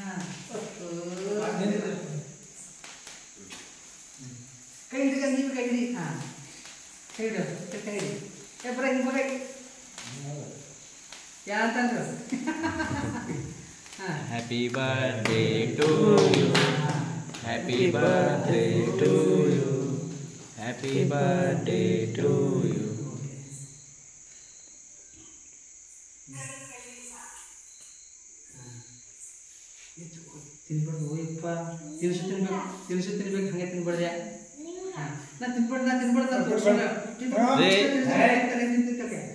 ಕೈ ಹಿಡಿದ ನೀವು ಕೈ ಹಿಡಿ ಕೈ ಹಿಡು ಕೈ ಹಿಡಿ ಬರ ಹಿಂಗೆ ಬರ ಯಾರಂತಂದ್ರು Happy birthday to you. Happy birthday to you. Happy birthday to you. ತಿನ್ಬಾರ್ದು ಹೋಯಪ್ಪ ತಿನ್ಸು ತಿನ್ಬೇಕು ಹಂಗೆ ತಿನ್ಬಾರ್ದೆ ನಾ ತಿನ್ಬಾರ್ದು